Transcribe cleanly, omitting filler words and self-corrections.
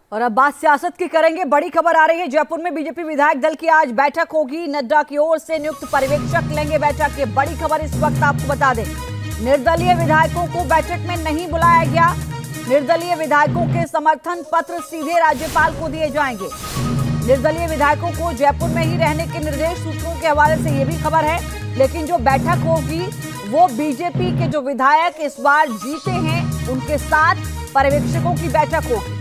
और अब बात सियासत की करेंगे। बड़ी खबर आ रही है, जयपुर में बीजेपी विधायक दल की आज बैठक होगी। नड्डा की ओर से नियुक्त पर्यवेक्षक लेंगे बैठक की बड़ी खबर इस वक्त आपको बता दें। निर्दलीय विधायकों को बैठक में नहीं बुलाया गया। निर्दलीय विधायकों के समर्थन पत्र सीधे राज्यपाल को दिए जाएंगे। निर्दलीय विधायकों को जयपुर में ही रहने के निर्देश, सूत्रों के हवाले से ये भी खबर है। लेकिन जो बैठक होगी वो बीजेपी के जो विधायक इस बार जीते हैं उनके साथ पर्यवेक्षकों की बैठक होगी।